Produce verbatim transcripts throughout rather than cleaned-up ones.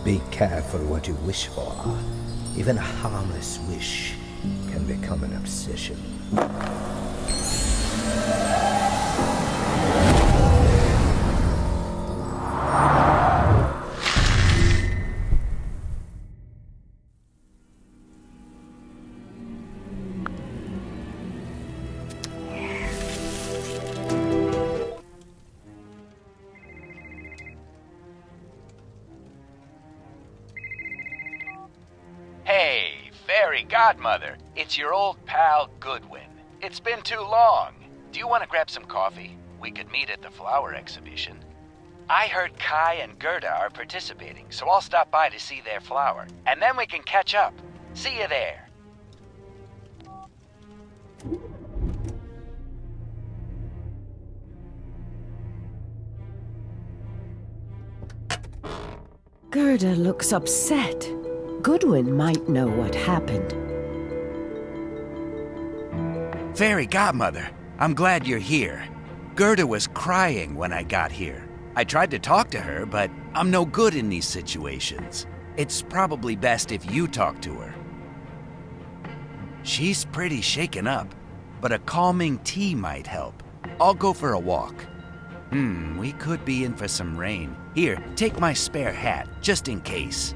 Be careful what you wish for. Even a harmless wish can become an obsession. Hey, Fairy Godmother, it's your old pal Goodwin. It's been too long. Do you want to grab some coffee? We could meet at the flower exhibition. I heard Kai and Gerda are participating, so I'll stop by to see their flower, and then we can catch up. See you there. Gerda looks upset. Goodwin might know what happened. Fairy Godmother, I'm glad you're here. Gerda was crying when I got here. I tried to talk to her, but I'm no good in these situations. It's probably best if you talk to her. She's pretty shaken up, but a calming tea might help. I'll go for a walk. Hmm, we could be in for some rain. Here, take my spare hat, just in case.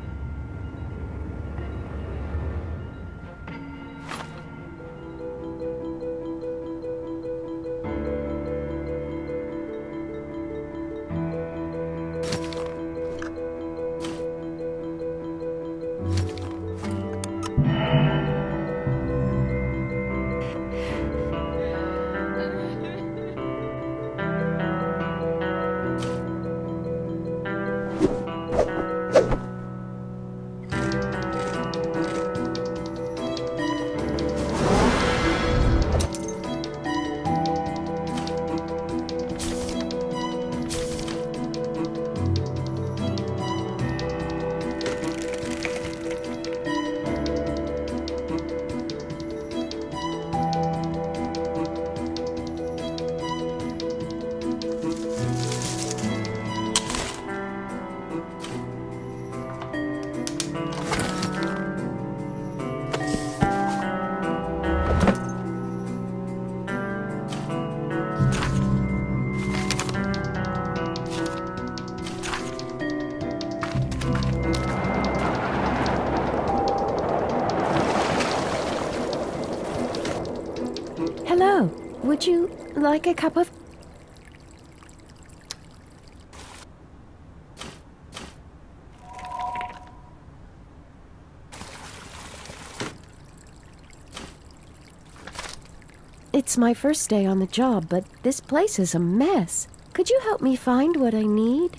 Hello, would you like a cup of... It's my first day on the job, but this place is a mess. Could you help me find what I need?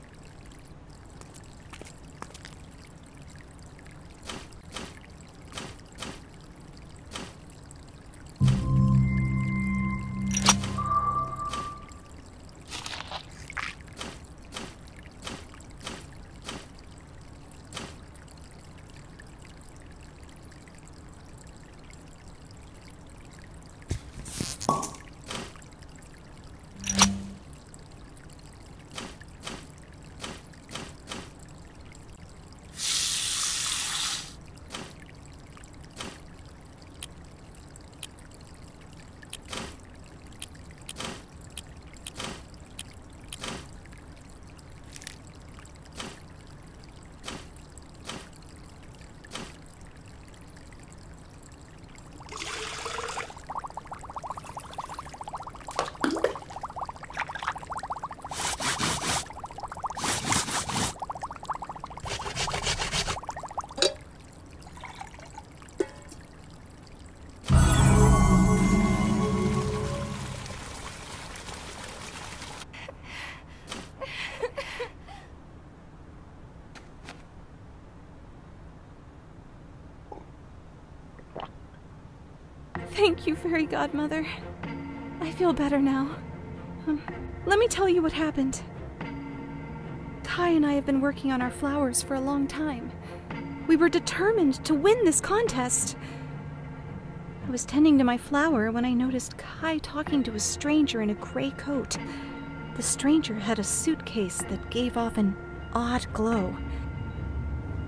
Thank you, Fairy Godmother. I feel better now. Um, let me tell you what happened. Kai and I have been working on our flowers for a long time. We were determined to win this contest. I was tending to my flower when I noticed Kai talking to a stranger in a gray coat. The stranger had a suitcase that gave off an odd glow.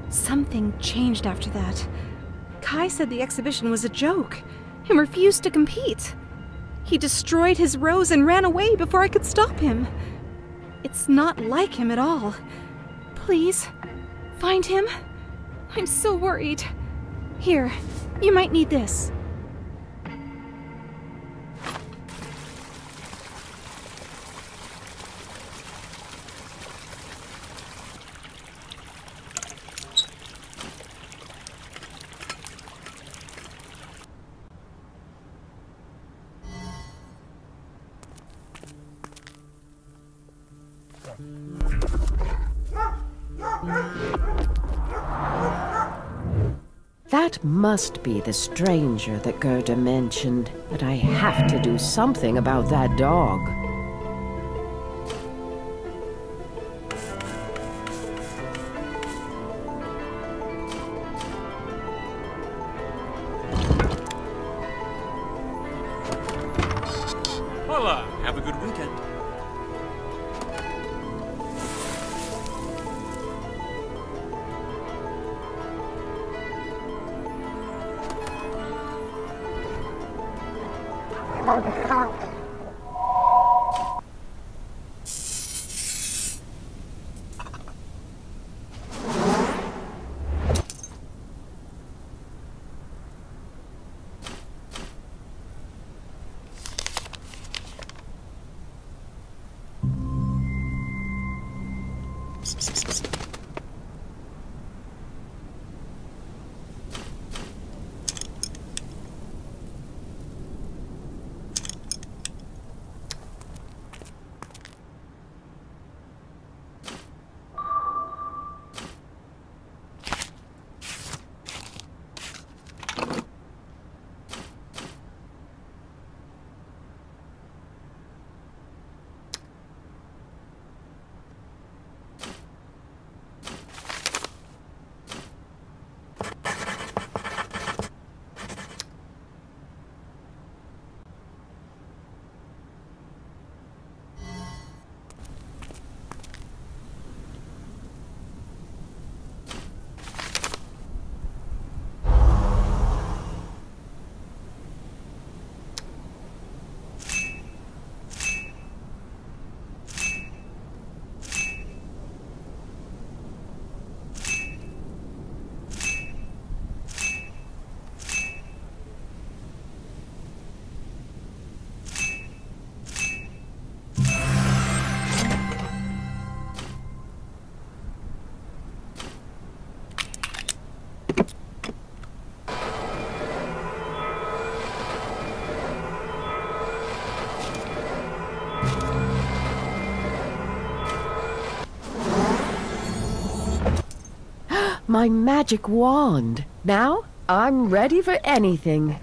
Something changed after that. Kai said the exhibition was a joke and refused to compete. He destroyed his rose and ran away before I could stop him. It's not like him at all. Please, find him. I'm so worried. Here, you might need this. That must be the stranger that Gerda mentioned, but I have to do something about that dog. Hola! Have a good weekend. My magic wand. Now, I'm ready for anything.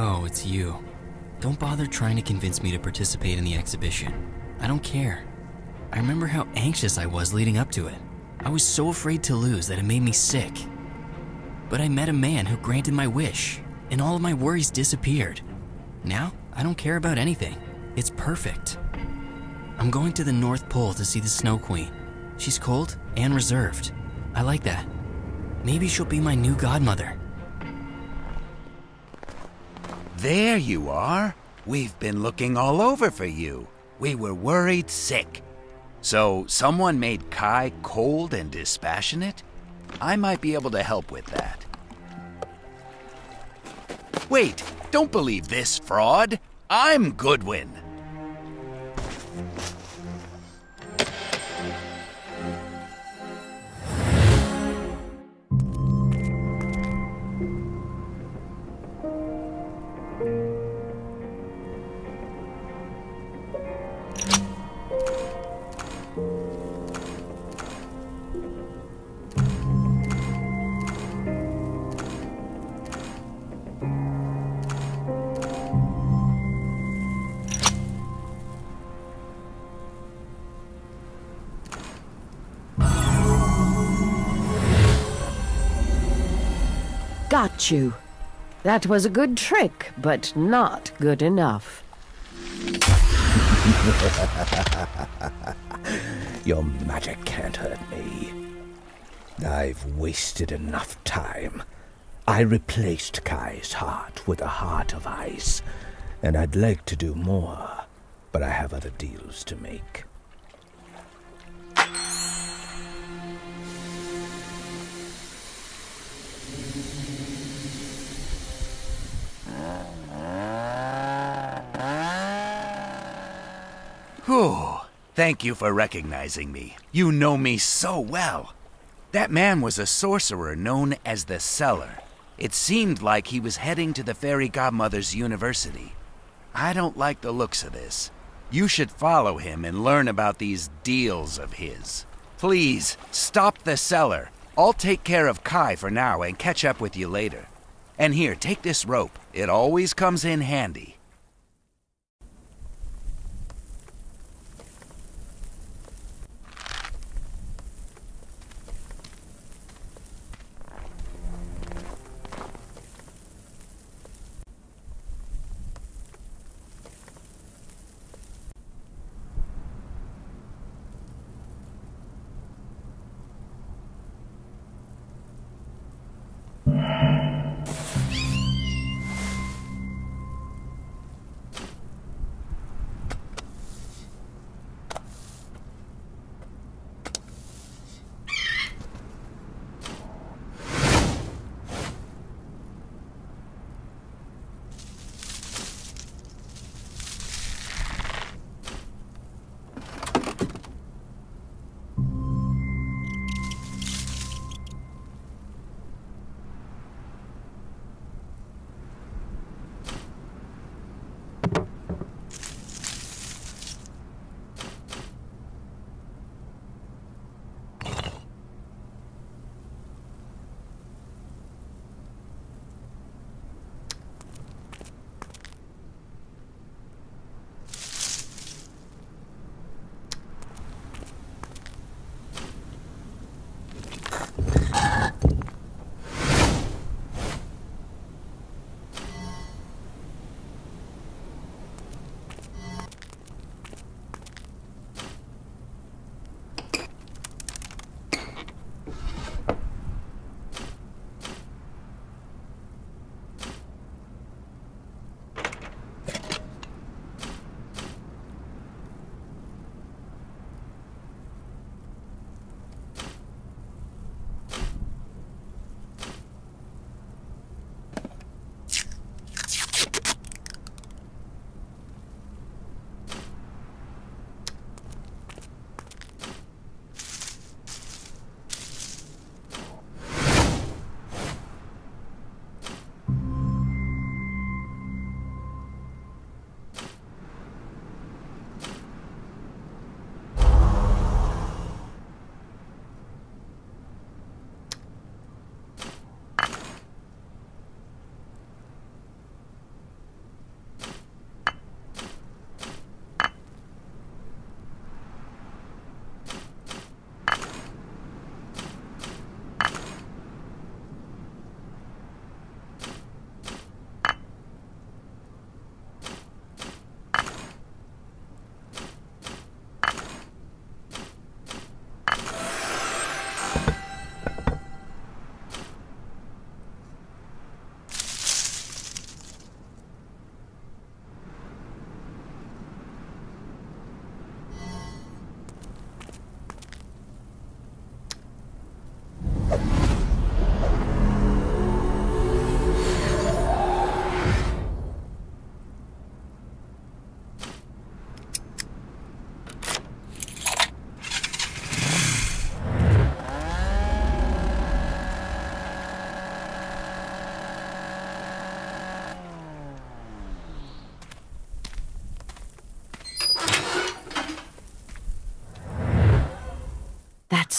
Oh, it's you. Don't bother trying to convince me to participate in the exhibition. I don't care. I remember how anxious I was leading up to it. I was so afraid to lose that it made me sick. But I met a man who granted my wish, and all of my worries disappeared. Now, I don't care about anything. It's perfect. I'm going to the North Pole to see the Snow Queen. She's cold and reserved. I like that. Maybe she'll be my new godmother. There you are. We've been looking all over for you. We were worried sick. So someone made Kai cold and dispassionate? I might be able to help with that. Wait, don't believe this fraud. I'm Goodwin. Got you. That was a good trick, but not good enough. Your magic can't hurt me. I've wasted enough time. I replaced Kai's heart with a heart of ice, and I'd like to do more, but I have other deals to make. Whew. Thank you for recognizing me. You know me so well. That man was a sorcerer known as the Seller. It seemed like he was heading to the fairy godmother's university. I don't like the looks of this. You should follow him and learn about these deals of his. Please, stop the Seller. I'll take care of Kai for now and catch up with you later. And here, take this rope. It always comes in handy.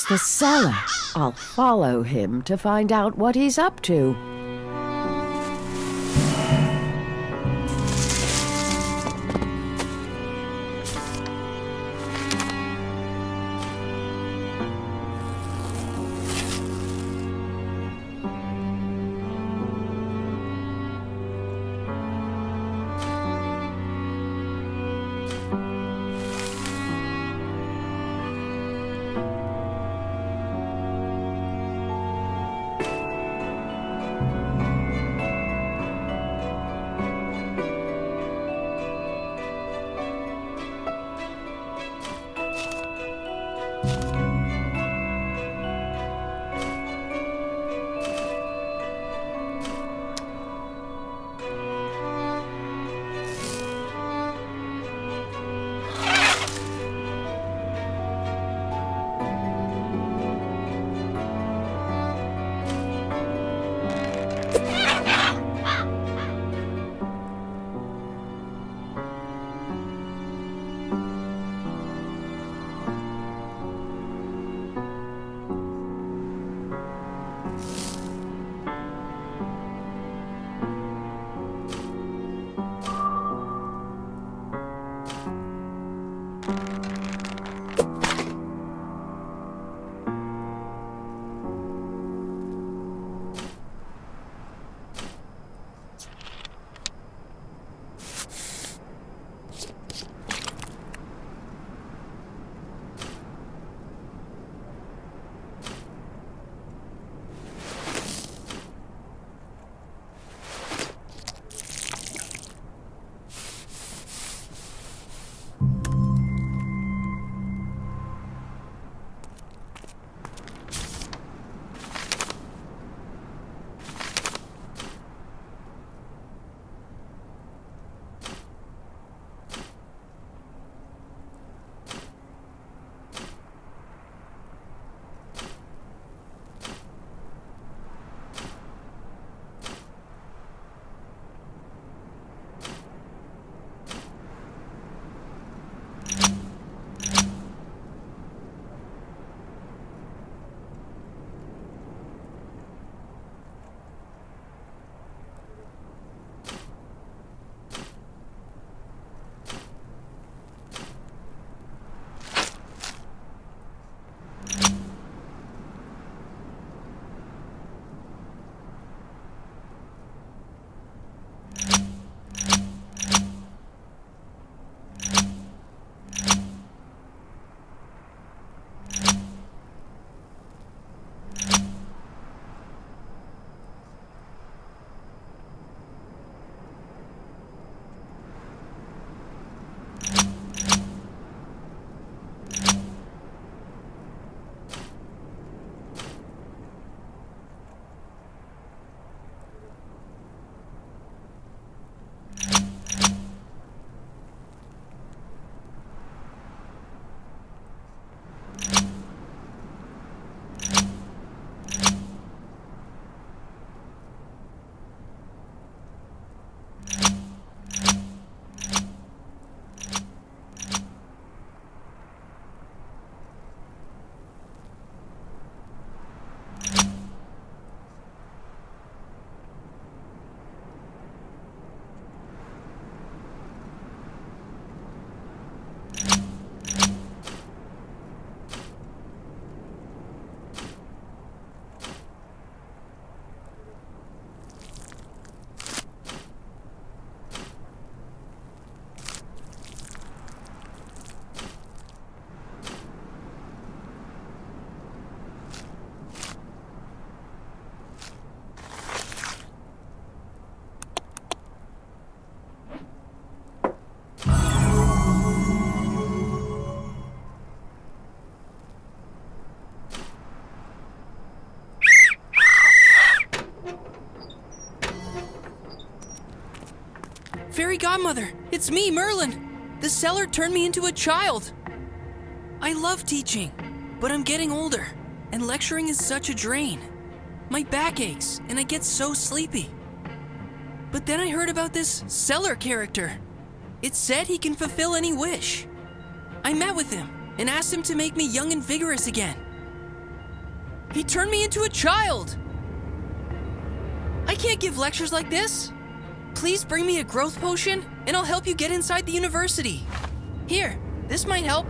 It's the cellar. I'll follow him to find out what he's up to. Fairy Godmother, it's me, Merlin. The cellar turned me into a child. I love teaching, but I'm getting older, and lecturing is such a drain. My back aches, and I get so sleepy. But then I heard about this cellar character. It said he can fulfill any wish. I met with him and asked him to make me young and vigorous again. He turned me into a child! I can't give lectures like this. Please bring me a growth potion, and I'll help you get inside the university. Here, this might help.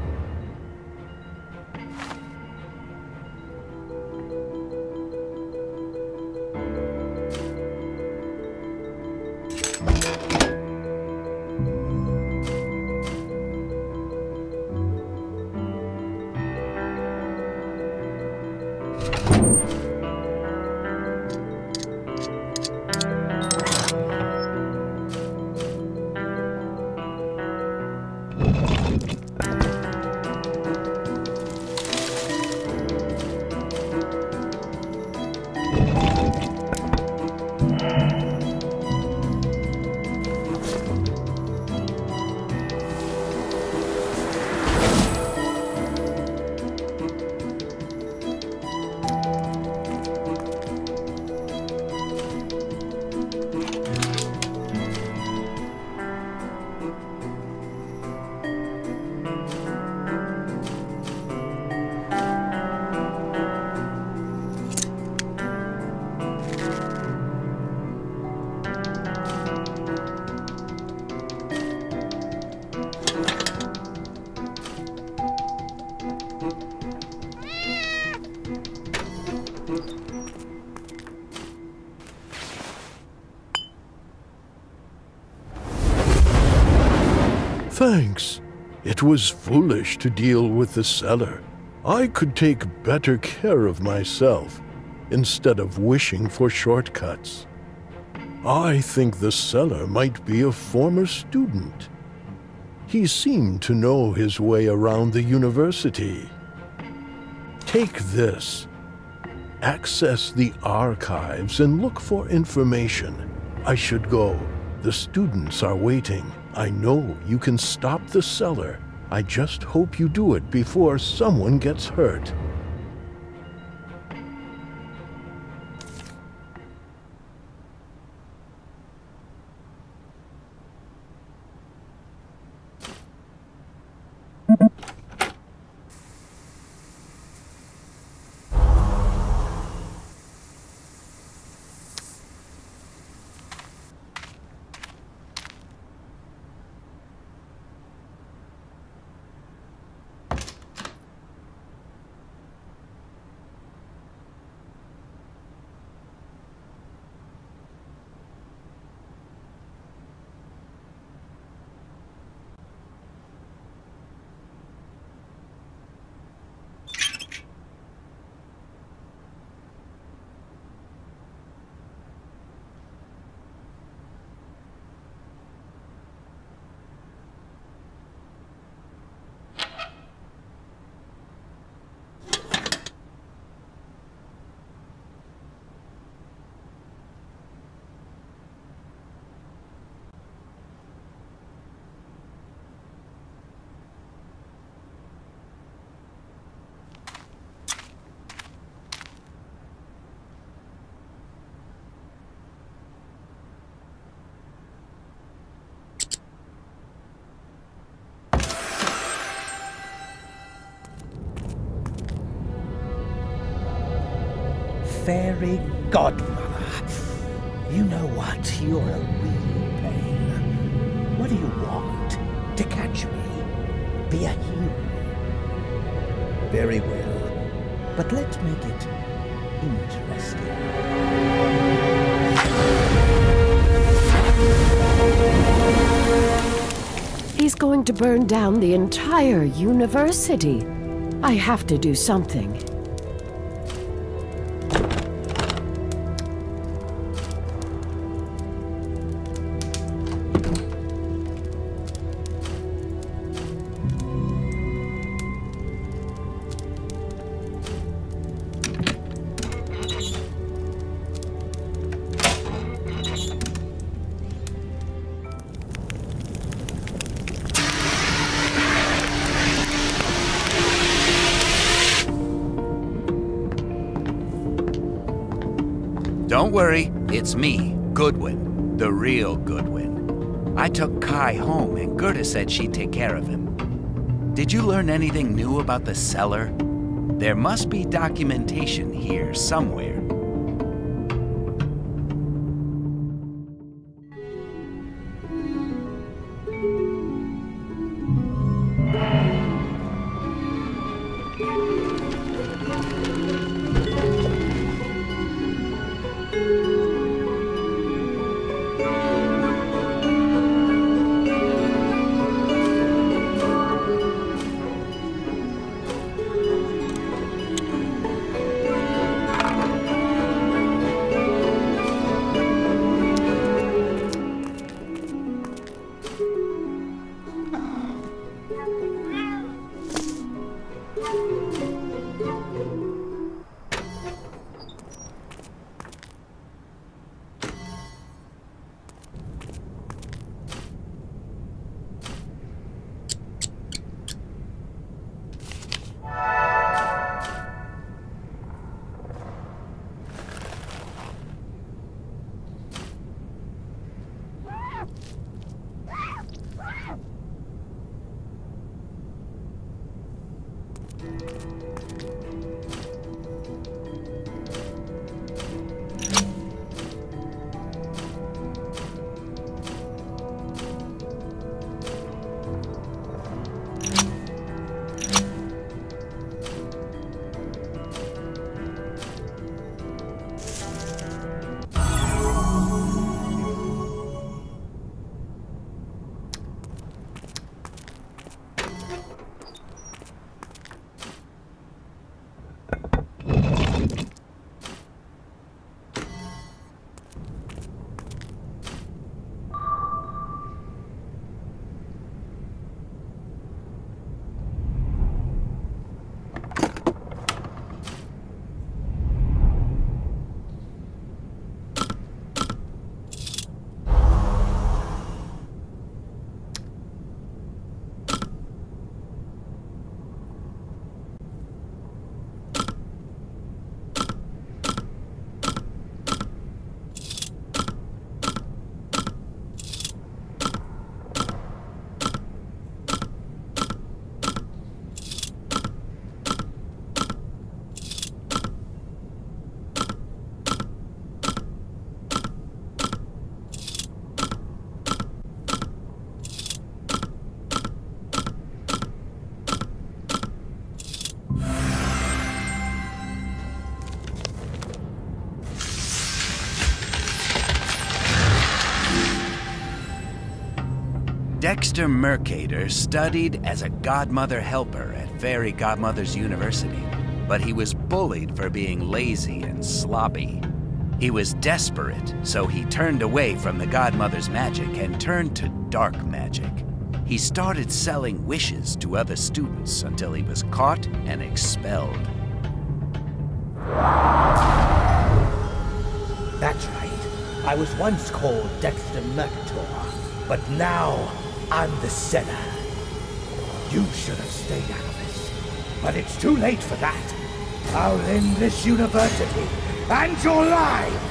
Thanks. It was foolish to deal with the cellar. I could take better care of myself instead of wishing for shortcuts. I think the cellar might be a former student. He seemed to know his way around the university. Take this. Access the archives and look for information. I should go. The students are waiting. I know you can stop the cellar. I just hope you do it before someone gets hurt. Fairy Godmother. You know what? You're a real pain. What do you want? To catch me? Be a hero? Very well. But let's make it interesting. He's going to burn down the entire university. I have to do something. Don't worry, it's me, Goodwin, the real Goodwin. I took Kai home and Gerda said she'd take care of him. Did you learn anything new about the cellar? There must be documentation here somewhere. Dexter Mercator studied as a Godmother helper at Fairy Godmother's University, but he was bullied for being lazy and sloppy. He was desperate, so he turned away from the Godmother's magic and turned to dark magic. He started selling wishes to other students until he was caught and expelled. That's right. I was once called Dexter Mercator, but now I'm the sinner. You should have stayed out of this, but it's too late for that. I'll end this university and your lives!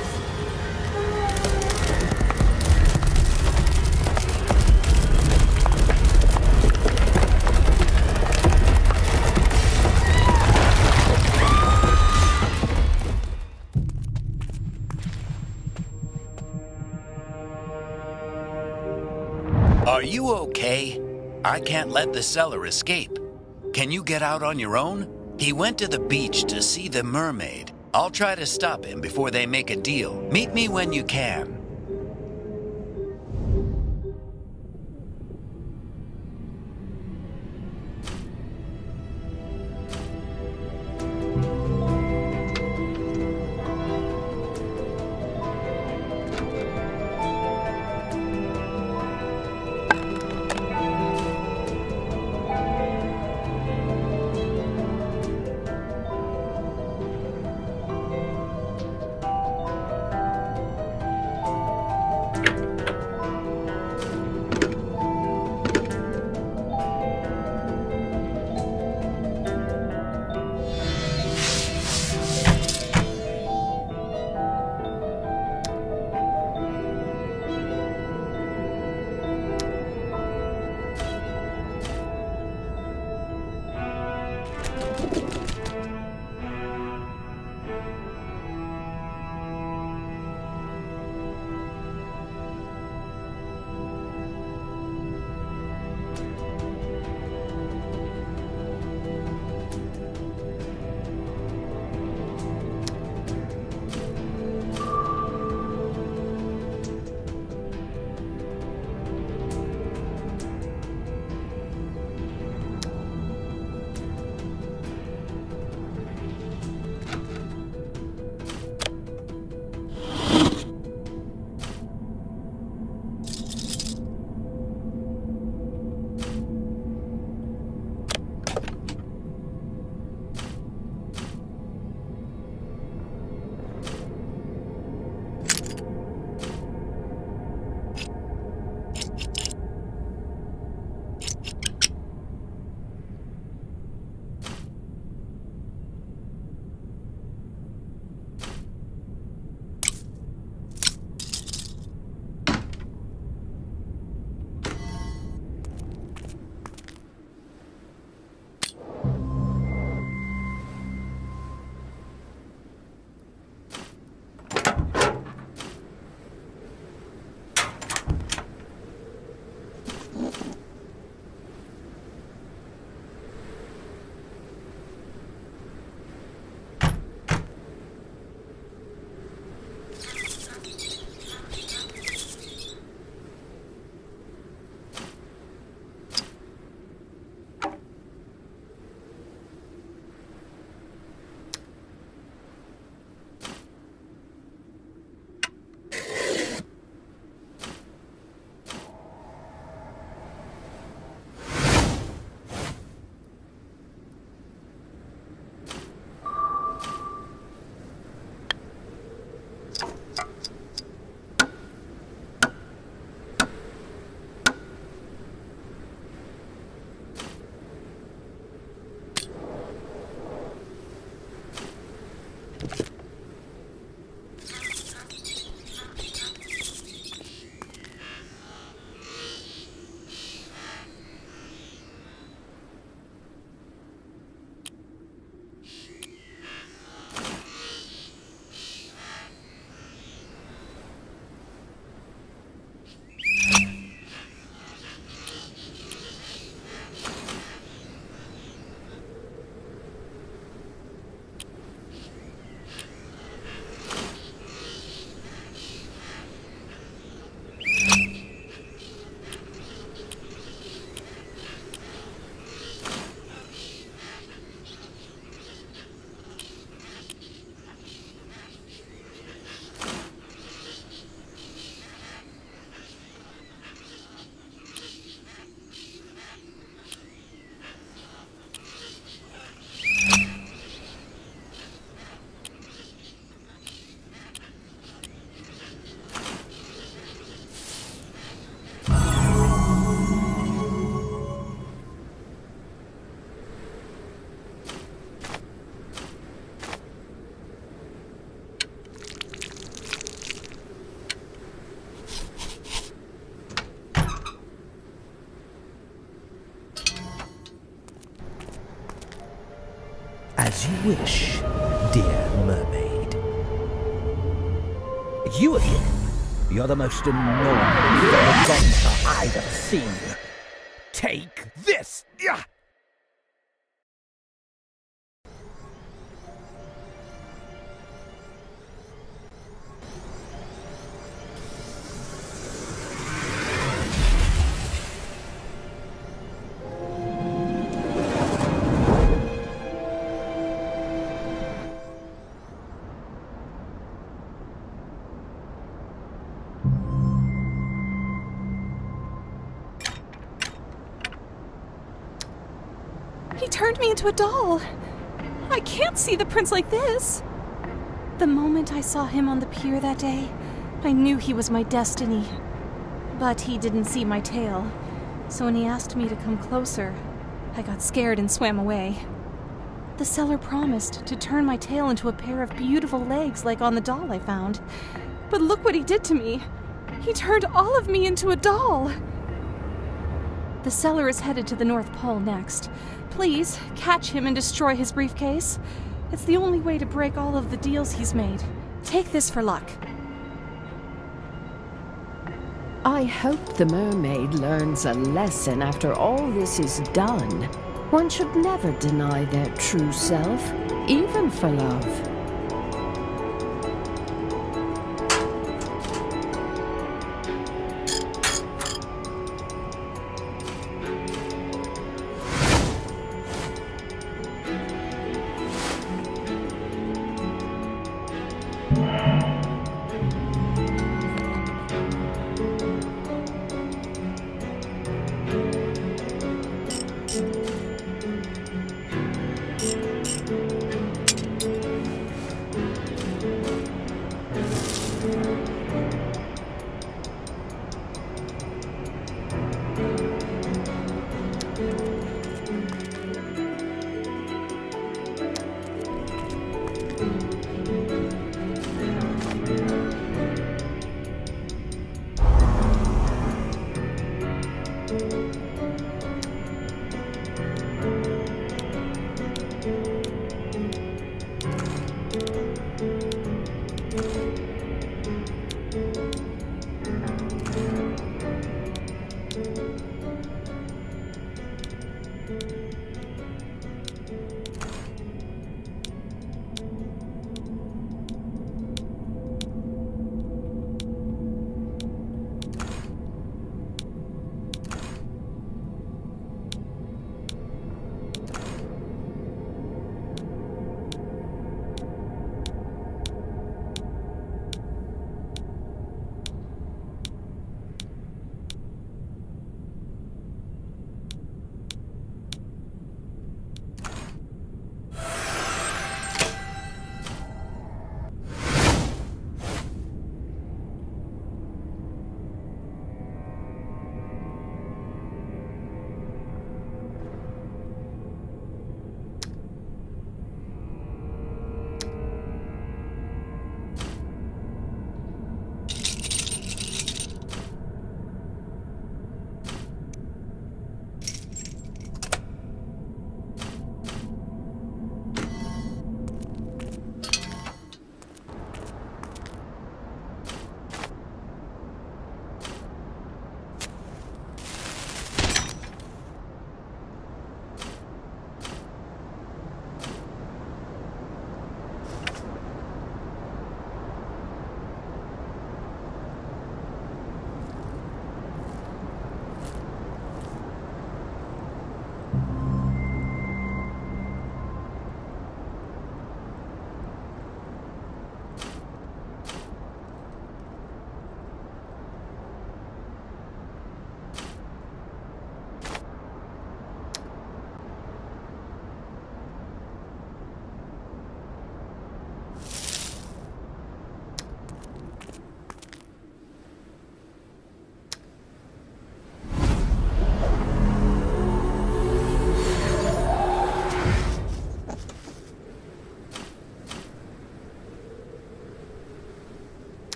Are you okay? I can't let the cellar escape. Can you get out on your own? He went to the beach to see the mermaid. I'll try to stop him before they make a deal. Meet me when you can. As you wish, dear mermaid. You again. You're the most annoying fairy godmother I've ever seen. Take this! Yeah. He turned me into a doll. I can't see the prince like this. The moment I saw him on the pier that day, I knew he was my destiny. But he didn't see my tail, so when he asked me to come closer, I got scared and swam away. The seller promised to turn my tail into a pair of beautiful legs like on the doll I found. But look what he did to me. He turned all of me into a doll. The seller is headed to the North Pole next. Please, catch him and destroy his briefcase. It's the only way to break all of the deals he's made. Take this for luck. I hope the mermaid learns a lesson after all this is done. One should never deny their true self, even for love.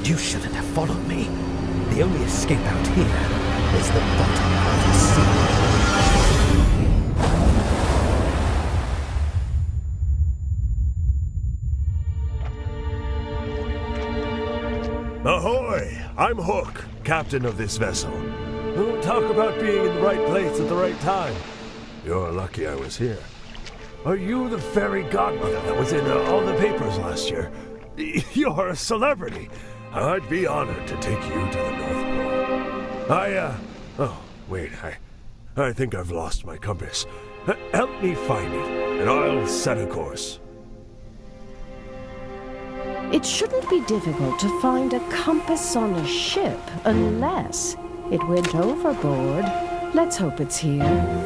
You shouldn't have followed me. The only escape out here is the bottom of the sea. Ahoy! I'm Hook, captain of this vessel. Don't talk about being in the right place at the right time. You're lucky I was here. Are you the fairy godmother that was in uh, all the papers last year? You're a celebrity. I'd be honored to take you to the North Pole. I, uh... Oh, wait, I... I think I've lost my compass. Uh, help me find it, and I'll set a course. It shouldn't be difficult to find a compass on a ship, unless it went overboard. Let's hope it's here.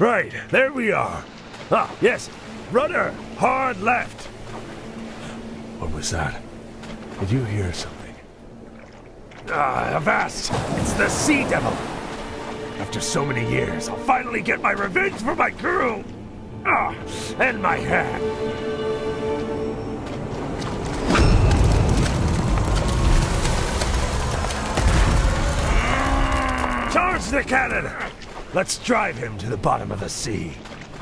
Right, there we are. Ah, yes. Rudder, hard left. What was that? Did you hear something? Ah, avast! It's the Sea Devil! After so many years, I'll finally get my revenge for my crew! Ah, and my hat! Charge the cannon! Let's drive him to the bottom of the sea.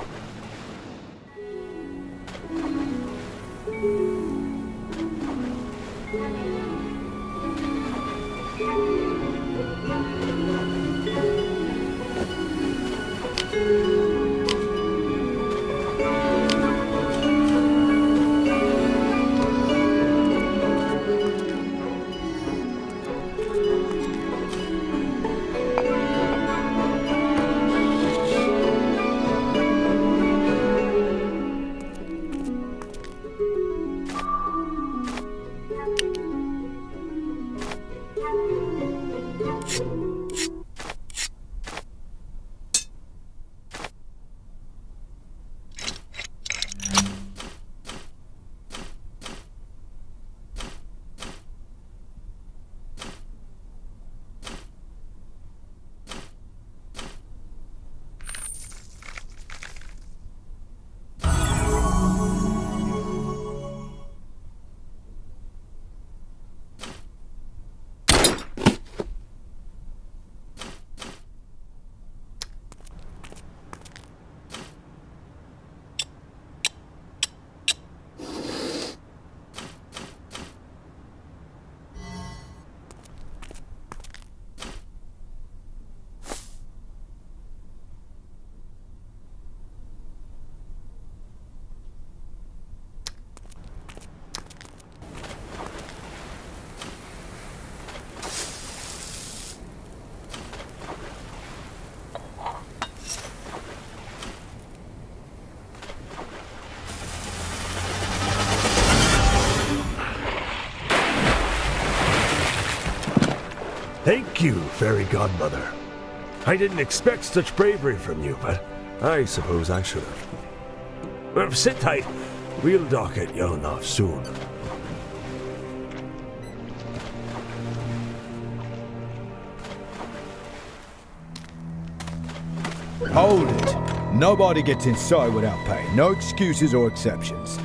Thank you, Fairy Godmother. I didn't expect such bravery from you, but I suppose I should have. Well, sit tight. We'll dock at Yelenoff soon. Hold it. Nobody gets inside without pay. No excuses or exceptions.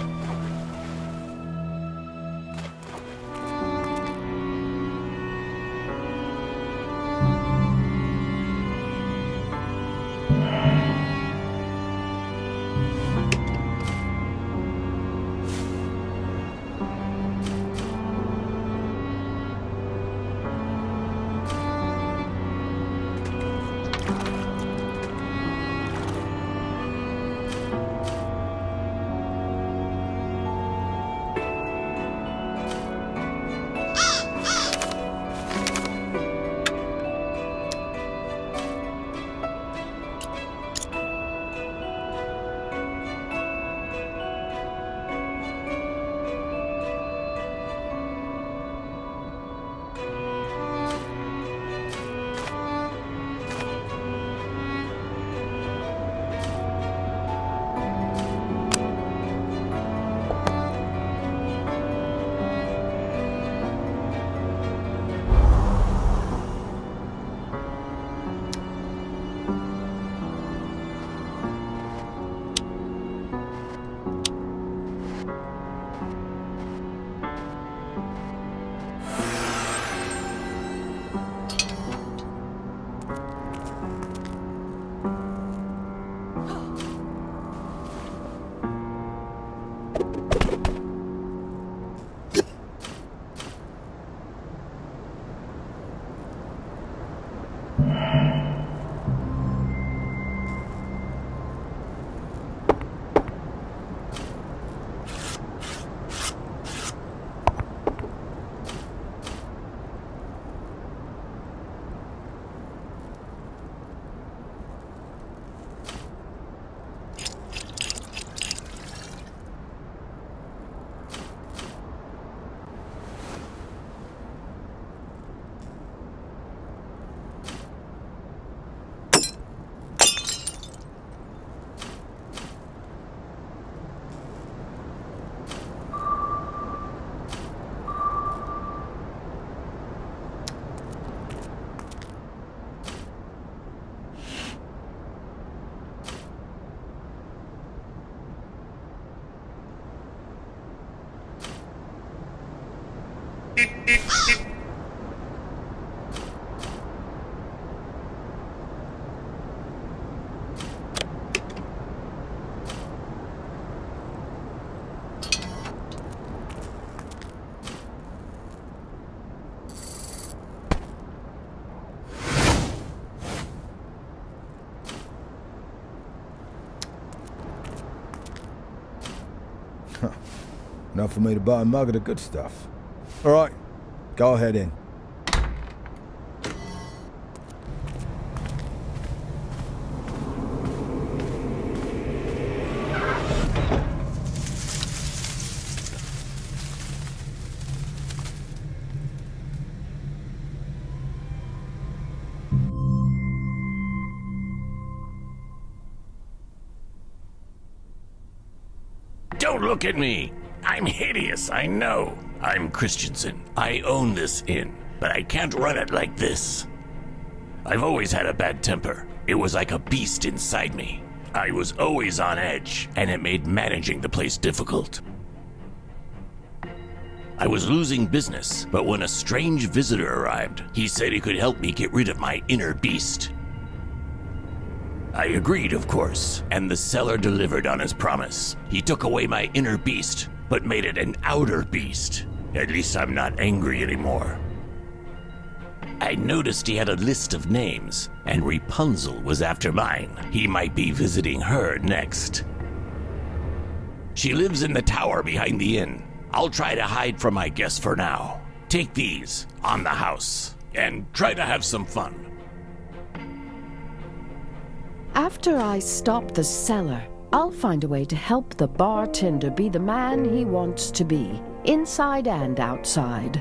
Enough for me to buy a mug of the good stuff. All right, go ahead in. Don't look at me! I'm hideous, I know. I'm Christensen. I own this inn, but I can't run it like this. I've always had a bad temper. It was like a beast inside me. I was always on edge, and it made managing the place difficult. I was losing business, but when a strange visitor arrived, he said he could help me get rid of my inner beast. I agreed, of course, and the seller delivered on his promise. He took away my inner beast, but made it an outer beast. At least I'm not angry anymore. I noticed he had a list of names, and Rapunzel was after mine. He might be visiting her next. She lives in the tower behind the inn. I'll try to hide from my guests for now. Take these, on the house, and try to have some fun. After I stop the cellar, I'll find a way to help the bartender be the man he wants to be, inside and outside.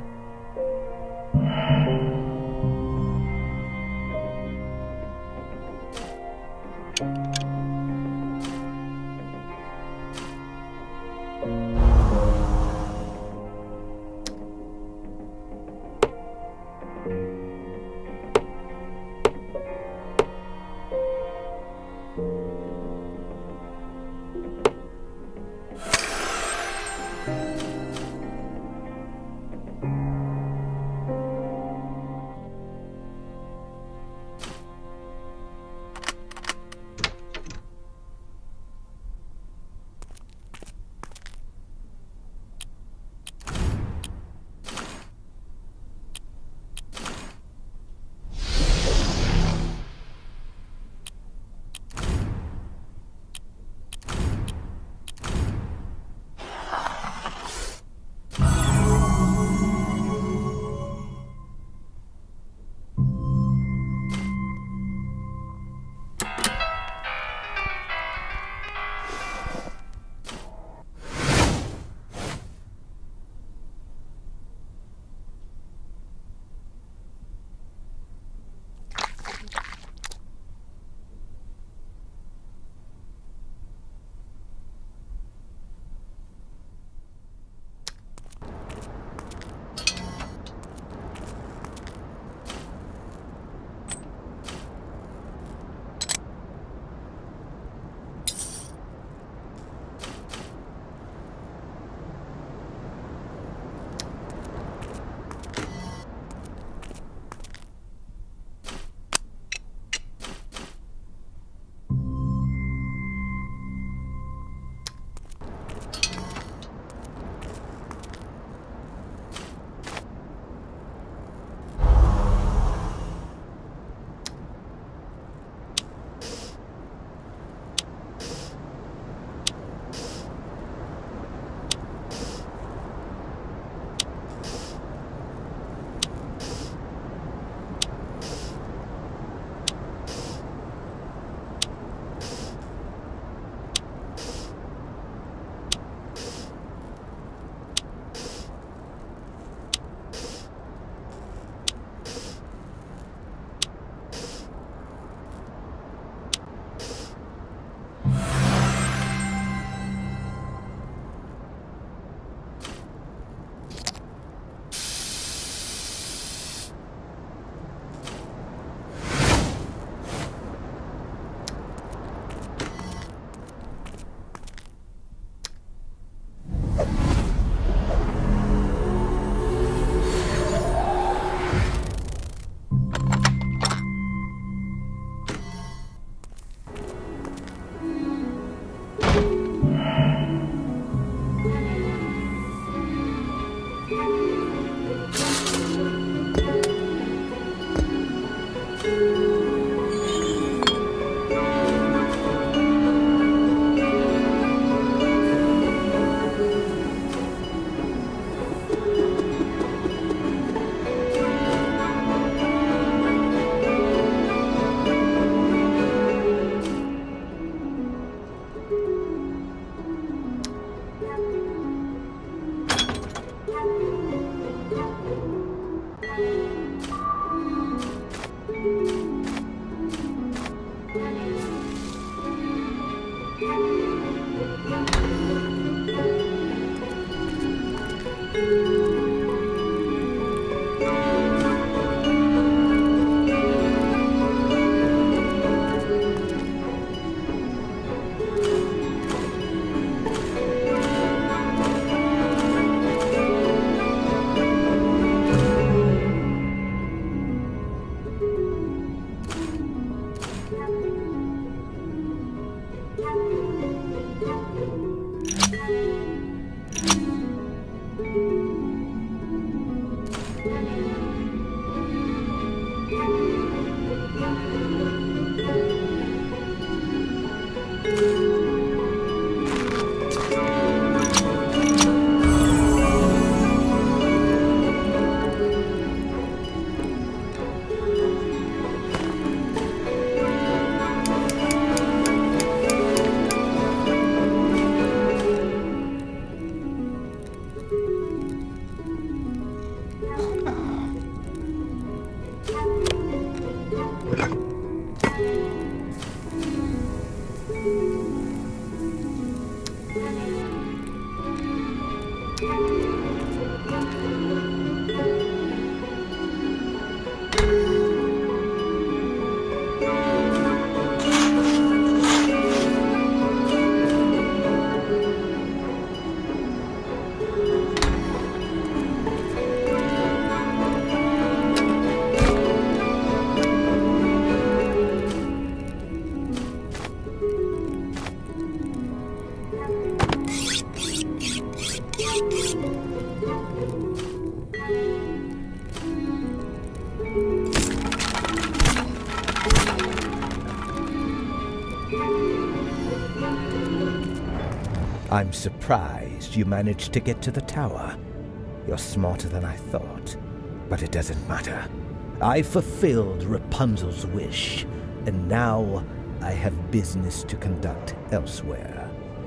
I'm surprised you managed to get to the tower. You're smarter than I thought, but it doesn't matter. I fulfilled Rapunzel's wish, and now I have business to conduct elsewhere.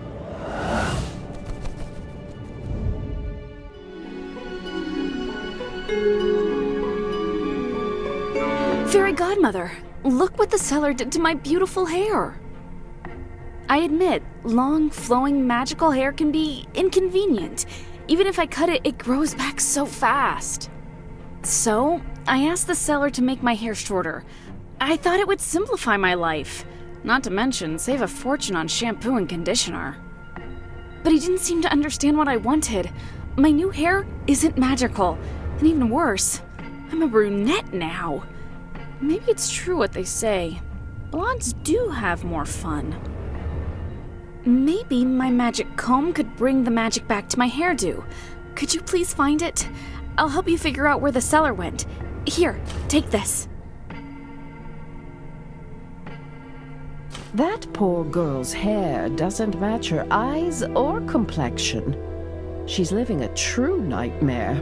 Fairy Godmother, look what the cellar did to my beautiful hair. I admit, long, flowing, magical hair can be inconvenient. Even if I cut it, it grows back so fast. So, I asked the seller to make my hair shorter. I thought it would simplify my life, not to mention save a fortune on shampoo and conditioner. But he didn't seem to understand what I wanted. My new hair isn't magical, and even worse, I'm a brunette now. Maybe it's true what they say. Blondes do have more fun. Maybe my magic comb could bring the magic back to my hairdo. Could you please find it? I'll help you figure out where the cellar went. Here, take this. That poor girl's hair doesn't match her eyes or complexion. She's living a true nightmare.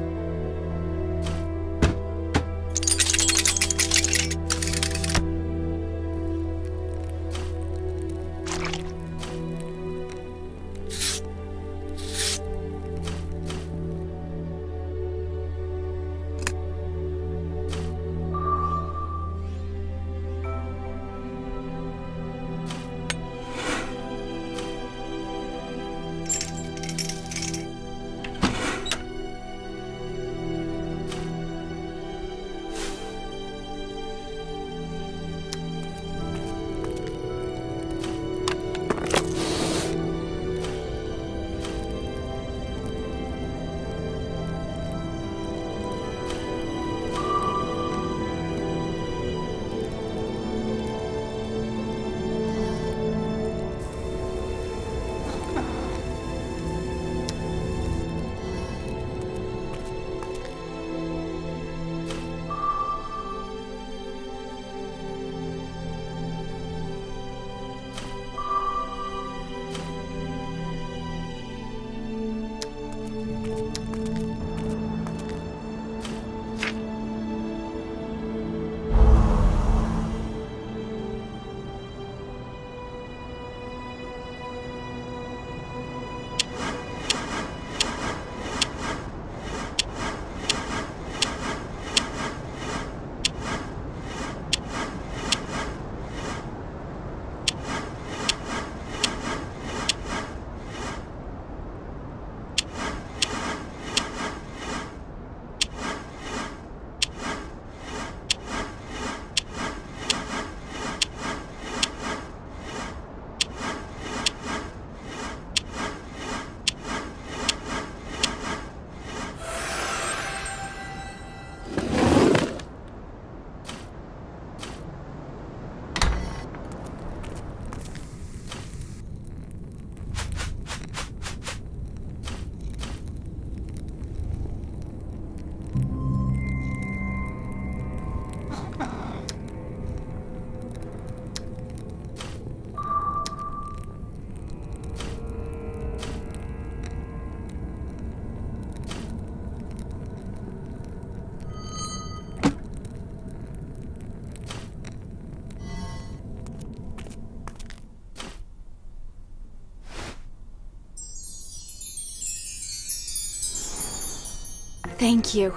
Thank you.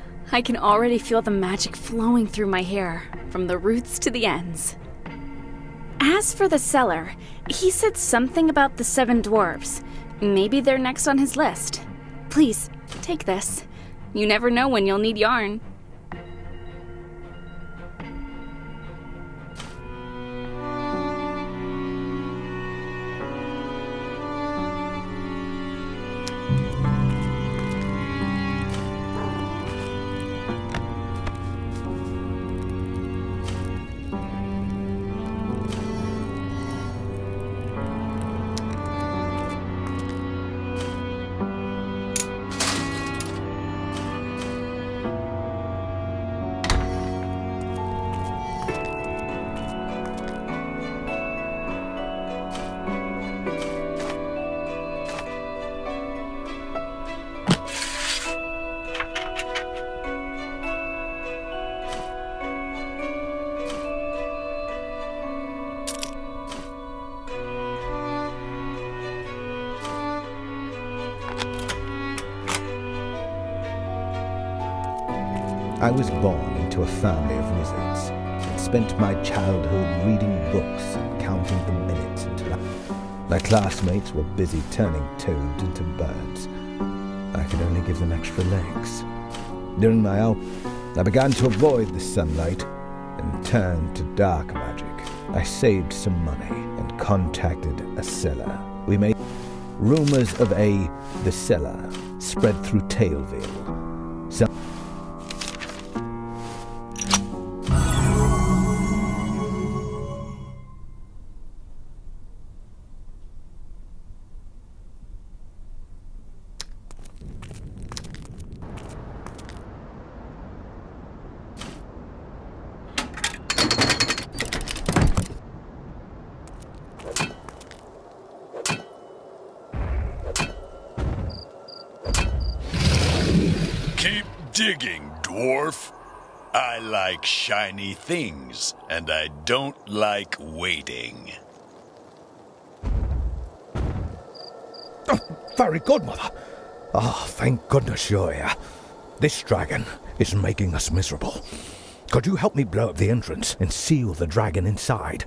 I can already feel the magic flowing through my hair, from the roots to the ends. As for the cellar, he said something about the seven dwarves. Maybe they're next on his list. Please, take this. You never know when you'll need yarn. I was born into a family of wizards and spent my childhood reading books and counting the minutes until I... My classmates were busy turning toads into birds. I could only give them extra legs. During my out, I began to avoid the sunlight and turned to dark magic. I saved some money and contacted a seller. We made rumors of a the seller spread through Tailville. Some Keep digging, dwarf. I like shiny things, and I don't like waiting. Oh, Fairy Godmother! Oh, thank goodness you're here. This dragon is making us miserable. Could you help me blow up the entrance and seal the dragon inside?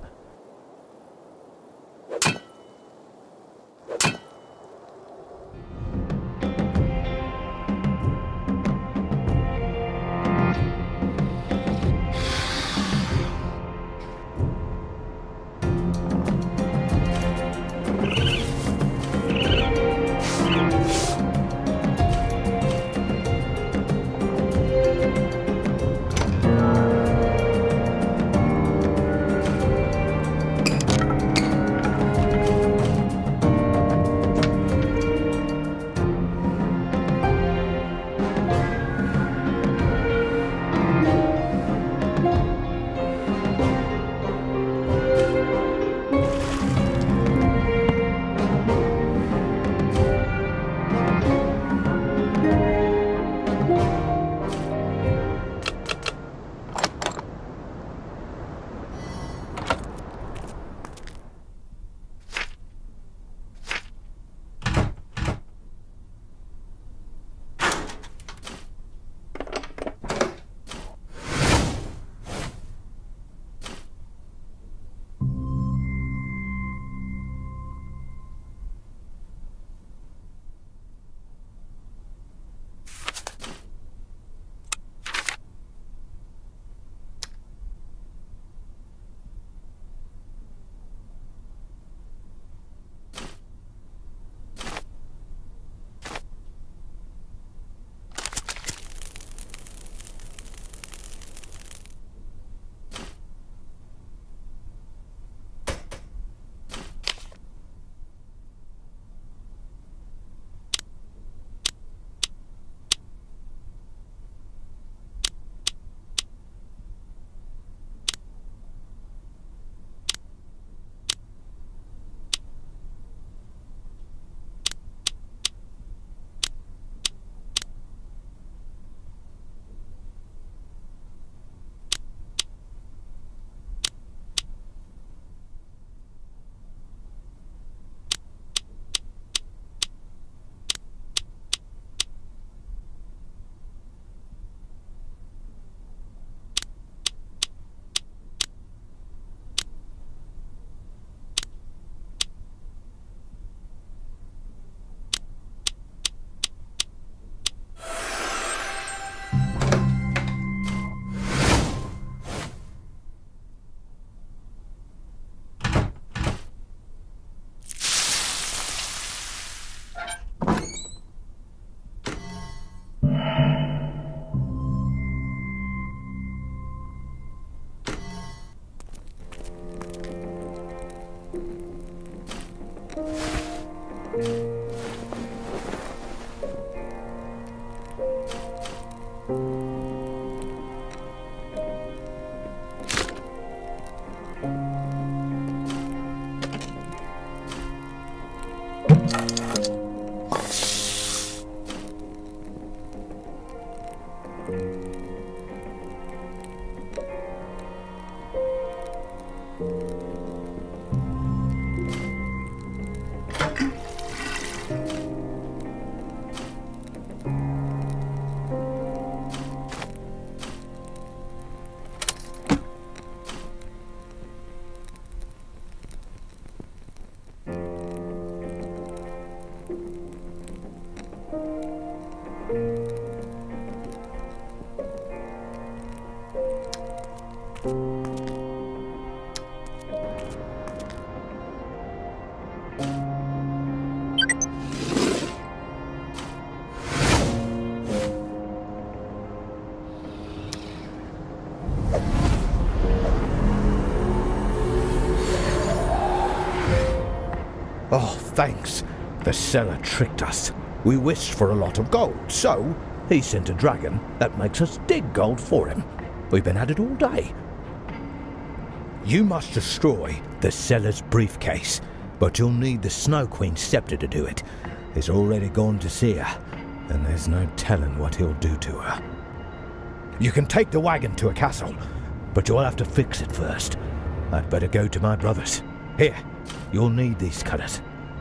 Oh, thanks. The seller tricked us. We wished for a lot of gold, so he sent a dragon that makes us dig gold for him. We've been at it all day. You must destroy the seller's briefcase, but you'll need the Snow Queen's scepter to do it. He's already gone to see her, and there's no telling what he'll do to her. You can take the wagon to a castle, but you'll have to fix it first. I'd better go to my brother's. Here, you'll need these cutters.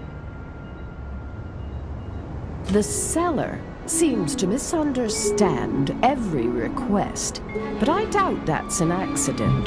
The seller seems to misunderstand every request, but I doubt that's an accident.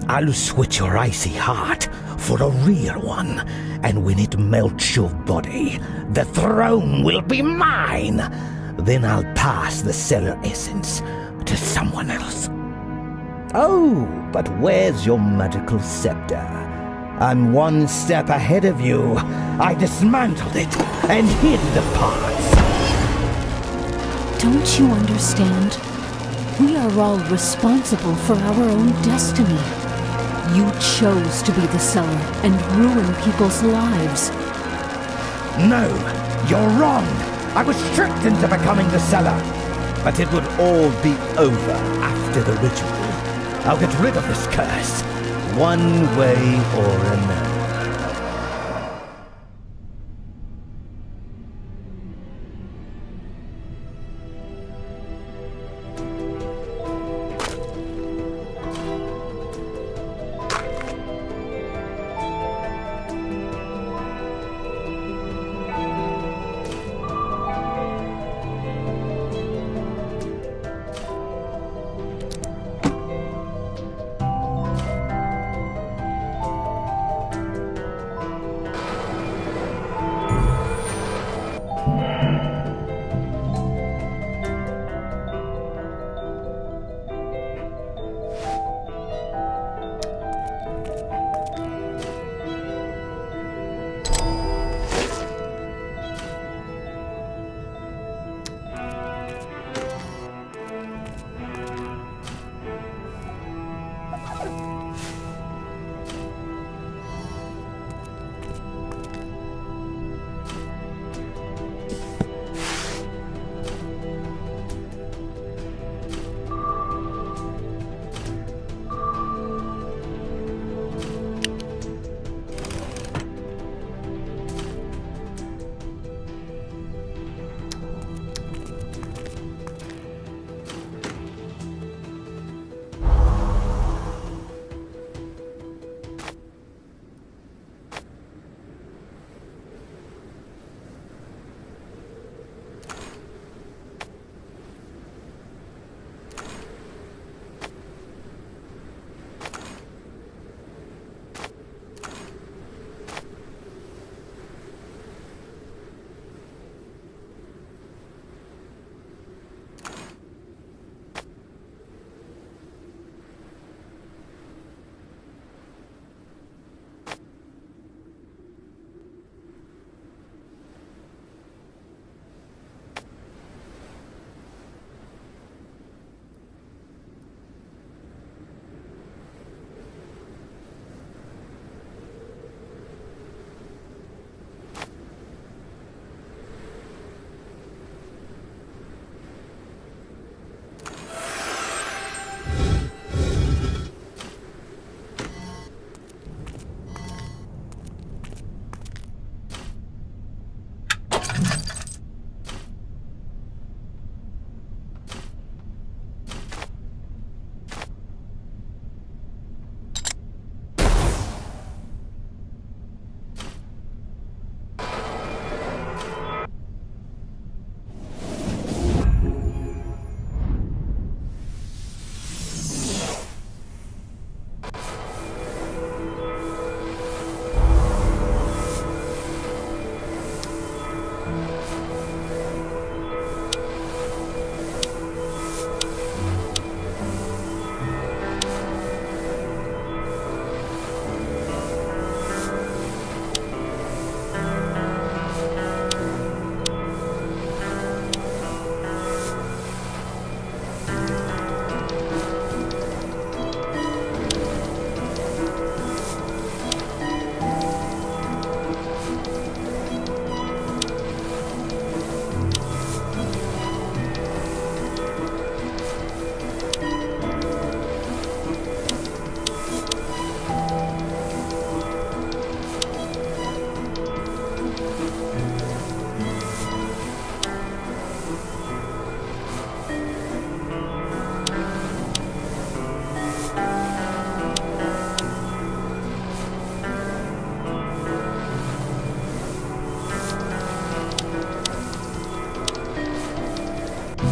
I'll switch your icy heart for a real one, and when it melts your body, the throne will be mine. Then I'll pass the cellar essence to someone else. Oh, but where's your magical scepter? I'm one step ahead of you. I dismantled it and hid the parts. Don't you understand? We are all responsible for our own destiny. You chose to be the cellar and ruin people's lives. No, you're wrong. I was tricked into becoming the cellar. But it would all be over after the ritual. I'll get rid of this curse, one way or another.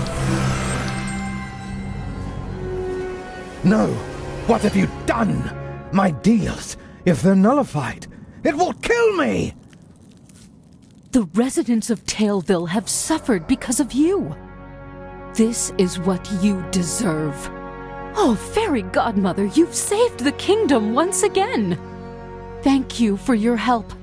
No! What have you done? My deals, if they're nullified, it will kill me! The residents of Taleville have suffered because of you. This is what you deserve. Oh, Fairy Godmother, you've saved the kingdom once again. Thank you for your help.